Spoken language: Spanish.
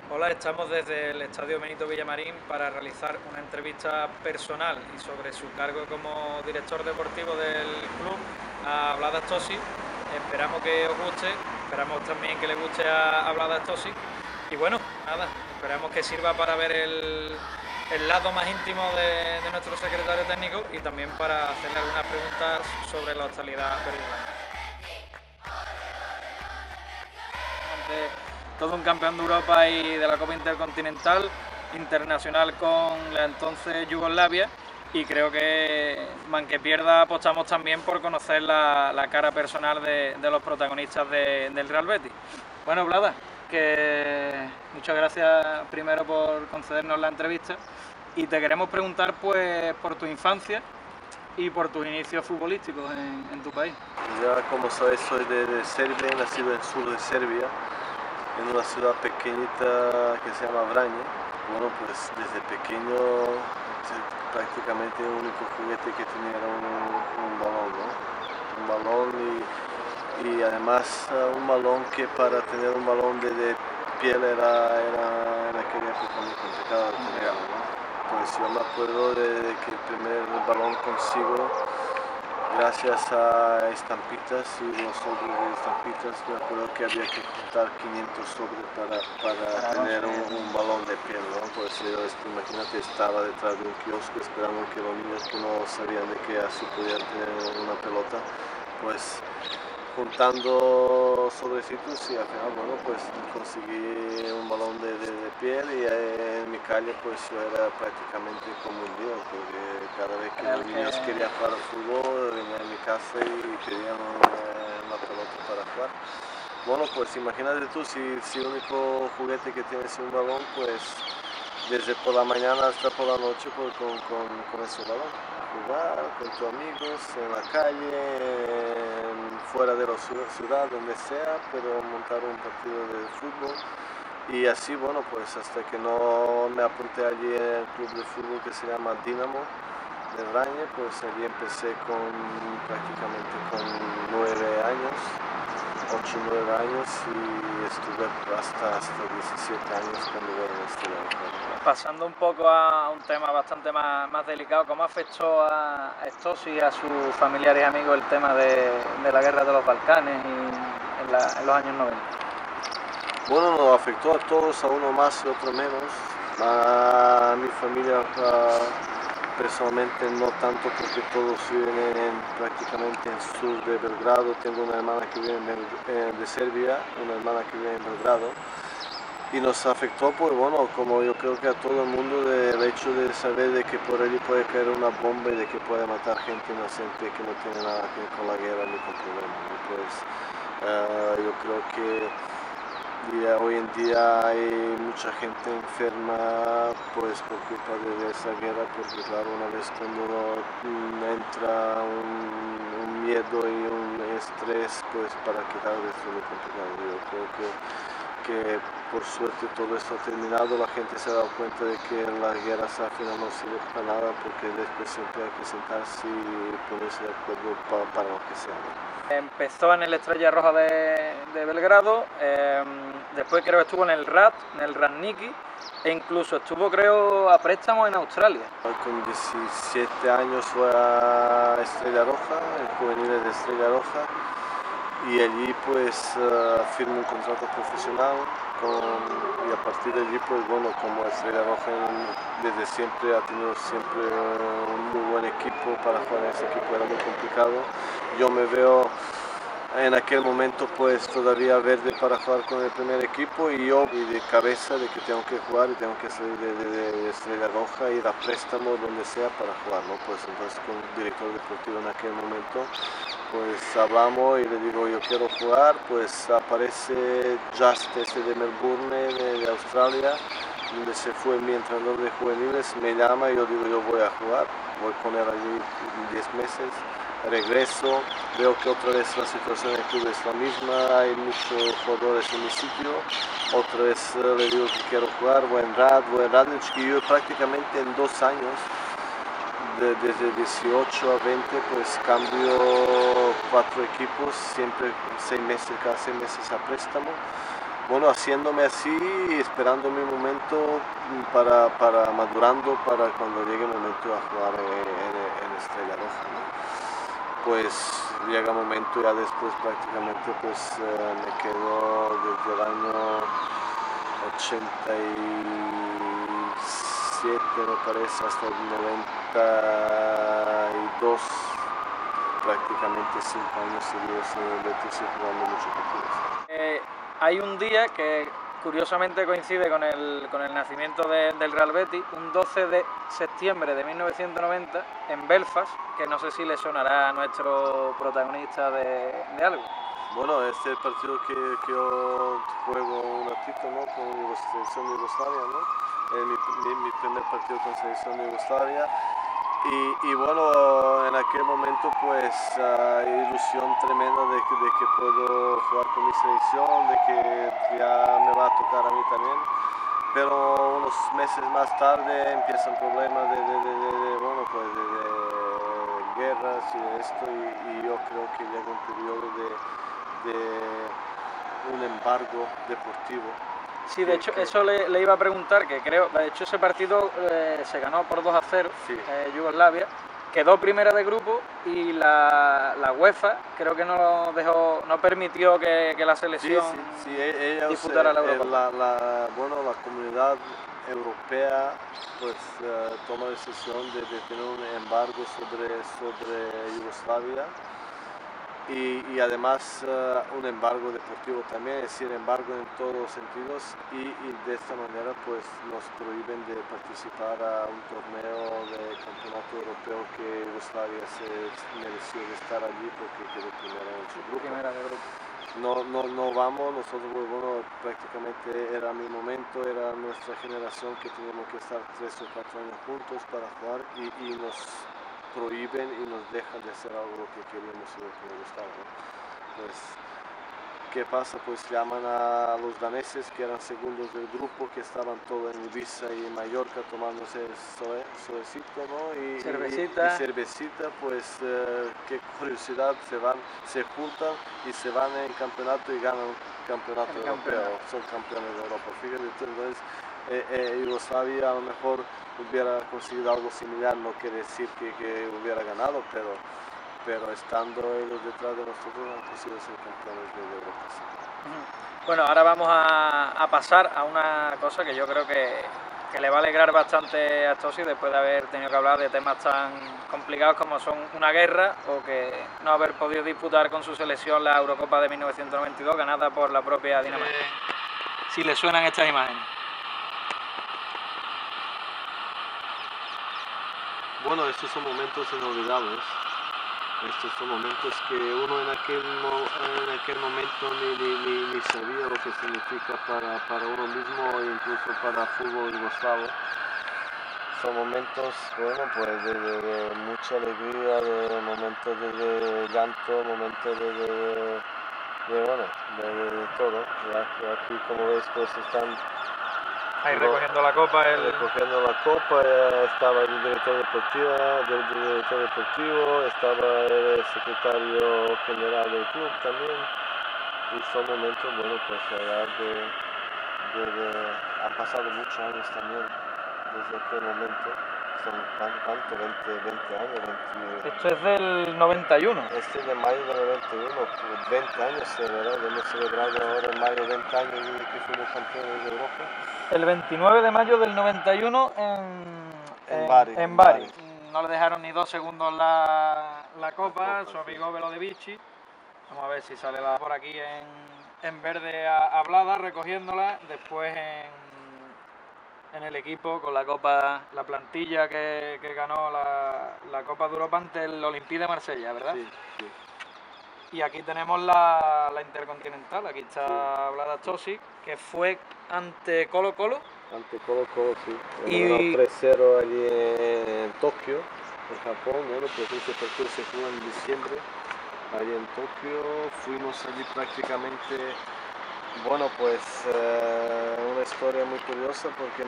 Hola, estamos desde el Estadio Benito Villamarín para realizar una entrevista personal y sobre su cargo como director deportivo del club a Vladas Tosic. Esperamos que os guste, esperamos también que le guste a Vladas Tosic y bueno, nada, esperamos que sirva para ver el lado más íntimo de nuestro secretario técnico y también para hacerle algunas preguntas sobre la actualidad verde. Todo un campeón de Europa y de la Copa Intercontinental, internacional con la entonces Yugoslavia, y creo que, man que pierda, apostamos también por conocer la cara personal de los protagonistas del Real Betis. Bueno, Blada, que muchas gracias primero por concedernos la entrevista y te queremos preguntar pues por tu infancia y por tus inicios futbolísticos en tu país. Ya como sabes soy de Serbia, nacido en el sur de Serbia, en una ciudad pequeñita que se llama Vranje. Bueno, pues desde pequeño prácticamente el único juguete que tenía era un balón, ¿no? Un balón y además un balón que para tener un balón de piel era en aquella época muy complicado de tenerlo, ¿no? Pues yo me acuerdo de que el primer balón consigo gracias a estampitas y los sobres de estampitas. Me acuerdo que había que juntar 500 sobres para tener un balón de piel, ¿no? Pues yo, imagínate, estaba detrás de un kiosco esperando que los niños que no sabían de qué así podían tener una pelota, pues juntando sobrecitos y al final, bueno, pues conseguí un balón de piel y en mi calle pues yo era prácticamente como un dios, porque cada vez que los niños querían jugar al fútbol venían a mi casa y pedían una pelota para jugar. Bueno, pues imagínate tú, si el único juguete que tienes es un balón, pues desde por la mañana hasta por la noche pues, con ese balón. Jugar con tus amigos en la calle, fuera de la ciudad, donde sea, pero montar un partido de fútbol. Y así, bueno, pues hasta que no me apunté allí en el club de fútbol que se llama Dinamo de Vranje, pues allí empecé prácticamente con 9 años, 8 o 9 años y estuve hasta 17 años cuando voy a estudiar. Pasando un poco a un tema bastante más delicado, ¿cómo afectó a estos y a sus familiares y amigos el tema de la guerra de los Balcanes en los años 90? Bueno, nos afectó a todos, a uno más y otro menos. A mi familia personalmente no tanto porque todos viven prácticamente en el sur de Belgrado. Tengo una hermana que vive de Serbia, una hermana que vive en Belgrado. Y nos afectó, pues bueno, como yo creo que a todo el mundo, del hecho de saber de que por allí puede caer una bomba y de que puede matar gente inocente que no tiene nada que ver con la guerra ni con problemas, ¿no? Pues yo creo que hoy en día hay mucha gente enferma pues por culpa de esa guerra, porque claro, una vez cuando entra un miedo y un estrés, pues para quitar esto es muy complicado. Yo creo que por suerte todo esto ha terminado, la gente se ha dado cuenta de que las guerras al final no sirven para nada, porque después siempre hay que sentarse y ponerse de acuerdo para lo que sea, ¿no? Empezó en el Estrella Roja de Belgrado, después creo que estuvo en el RAT, en el Radniki, e incluso estuvo creo a préstamo en Australia. Con 17 años fue a Estrella Roja, el juvenil de Estrella Roja, y allí pues firmó un contrato profesional y a partir de allí pues bueno, como Estrella Roja desde siempre ha tenido siempre un muy buen equipo. Para jugar en ese equipo era muy complicado. Yo me veo en aquel momento pues todavía verde para jugar con el primer equipo y yo y de cabeza de que tengo que jugar y tengo que salir de Estrella Roja, ir a préstamo donde sea para jugar, ¿no? Pues entonces con el director deportivo en aquel momento pues hablamos y le digo yo quiero jugar, pues aparece Just de Melbourne, de Australia, donde se fue mi entrenador de juveniles, me llama y yo digo yo voy a jugar, voy con él allí 10 meses. Regreso, veo que otra vez la situación del club es la misma, hay muchos jugadores en mi sitio, otra vez le digo que quiero jugar, voy en Radnic, y yo prácticamente en 2 años, desde 18 a 20, pues cambio 4 equipos, siempre 6 meses, cada 6 meses a préstamo, bueno, haciéndome así, esperando mi momento para madurando para cuando llegue el momento a jugar en Estrella Roja, ¿no? Pues llega el momento ya después prácticamente pues me quedo desde el año 87 me parece hasta el 92, prácticamente 5 años seguidos en el Betis y jugando muchos partidos. Hay un día que curiosamente coincide con el nacimiento del Real Betis, un 12 de septiembre de 1990 en Belfast, que no sé si le sonará a nuestro protagonista de algo. Bueno, este es el partido que yo juego un ratito, ¿no? Con la selección de Yugoslavia, ¿no? Mi primer partido con la selección de Yugoslavia. Y bueno, en aquel momento pues ilusión tremenda de que puedo jugar con mi selección, de que ya me va a tocar a mí también. Pero unos meses más tarde empiezan problemas bueno, pues de guerras y de esto, y yo creo que llega un periodo de un embargo deportivo. Sí, de hecho, eso le iba a preguntar, que creo, de hecho ese partido se ganó por 2-0, sí. Yugoslavia, quedó primera de grupo y la UEFA creo que no permitió que la selección disputara la Eurocopa. La comunidad europea pues toma la decisión de tener un embargo sobre Yugoslavia. Y además un embargo deportivo también, es decir, embargo en todos los sentidos, y de esta manera pues nos prohíben de participar a un torneo de campeonato europeo que Yugoslavia se mereció de estar allí porque quedó primera en su grupo. No vamos, nosotros, bueno, prácticamente era mi momento, era nuestra generación que teníamos que estar 3 o 4 años juntos para jugar, y nos prohíben y nos dejan de hacer algo que queríamos y lo que nos gustaba, ¿no? Pues, ¿qué pasa? Pues llaman a los daneses que eran segundos del grupo, que estaban todos en Ibiza y en Mallorca tomándose solecito, ¿no? Y cervecita, pues qué curiosidad, se juntan y se van en campeonato y ganan campeonato europeo, son campeones de Europa. Fíjate, entonces Yugoslavia a lo mejor hubiera conseguido algo similar, no quiere decir que hubiera ganado, pero estando ellos detrás de nosotros han conseguido ser campeones de Europa. Sí. Bueno, ahora vamos a pasar a una cosa que yo creo que le va a alegrar bastante a Tosi después de haber tenido que hablar de temas tan complicados como son una guerra o que no haber podido disputar con su selección la Eurocopa de 1992 ganada por la propia Dinamarca. Si le suenan estas imágenes. Bueno, estos son momentos inolvidables. Estos son momentos que uno en aquel momento ni sabía lo que significa para uno mismo e incluso para el fútbol yugoslavo. Son momentos, bueno, pues de mucha alegría, de momentos de llanto, momentos de todo. Ya aquí, como ves, pues están ahí recogiendo la copa. Recogiendo la copa, estaba el director deportivo, estaba el secretario general del club también, y son momentos, bueno, pues la verdad han pasado muchos años también desde aquel momento. Son, ¿cuánto? 20 años. Esto es del 91. Este es de mayo del 91, 20 años, ¿verdad? Hemos celebrado ahora en mayo 20 años desde que fuimos campeones de Europa. El 29 de mayo del 91 en Bari. No le dejaron ni 2 segundos la copa, su amigo Velodevici. Vamos a ver si sale por aquí en verde hablada, recogiéndola. Después en el equipo con la copa, la plantilla que ganó la Copa de Europa ante el Olympique de Marsella, ¿verdad? Sí, sí. Y aquí tenemos la Intercontinental, aquí está Vlada Tosic, que fue ante Colo-Colo. Ante Colo-Colo, sí. Y 3-0 allí en Tokio, en Japón. Bueno, pues ese partido se jugó en diciembre, allí en Tokio. Fuimos allí prácticamente, bueno, pues una historia muy curiosa porque